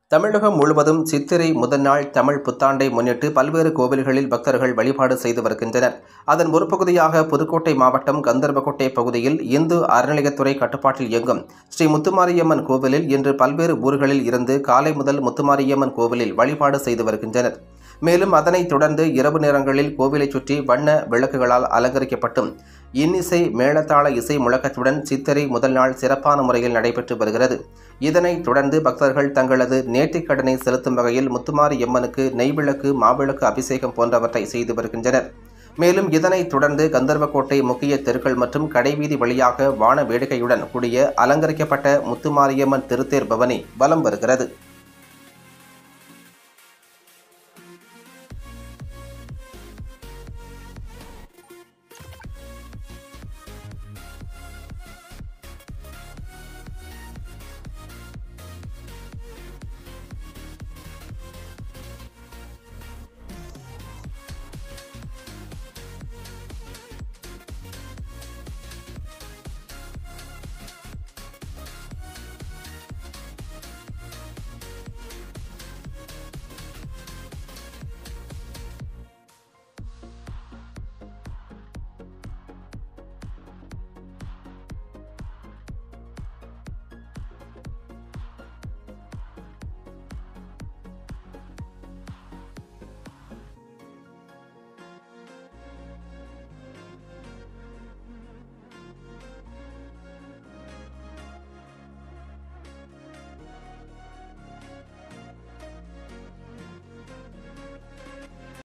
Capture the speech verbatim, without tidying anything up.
தமிழகம் முழுவதும் சித்திரை முதல் நாள் தமிழ் புத்தாண்டை முன்னிட்டு பல்வேறு கோவில்களில் பக்தர்கள் வழிபாடு செய்து வருகின்றனர். அதன் ஒரு பகுதியாக புதுக்கோட்டை மாவட்டம் கந்தர்வக்கோட்டை பகுதியில் இந்து அறநிலையத்துறை கட்டுப்பாட்டில் இயங்கும் ஸ்ரீ முத்துமாரியம்மன் கோவிலில் இன்று பல்வேறு ஊர்களில் இருந்து காலை முதல் முத்துமாரியம்மன் கோவிலில் வழிபாடு செய்து வருகின்றனர். மேலும் அதனைத் தொடர்ந்து இரவு நேரங்களில் கோவிலை சுற்றி வண்ண விளக்குகளால் அலங்கரிக்கப்பட்டும் இன்னிசை மேளதாள இசை முழக்கத்துடன் சித்திரை முதல் நாள் சிறப்பான முறையில் நடைபெற்று வருகிறது. இதனைத் தொடர்ந்து பக்தர்கள் தங்களது நேர்த்திக்கடனை செலுத்தும் வகையில் முத்துமாரியம்மனுக்கு நெய்விளக்கு, மாவிளக்கு அபிஷேகம் போன்றவற்றை செய்து வருகின்றனர். மேலும் இதனைத் தொடர்ந்து கந்தர்வக்கோட்டை முக்கிய தெருக்கள் மற்றும் கடைவீதி வழியாக வான வேடிக்கையுடன் கூடிய அலங்கரிக்கப்பட்ட முத்துமாரியம்மன் திருத்தேர் பவனி வலம் வருகிறது.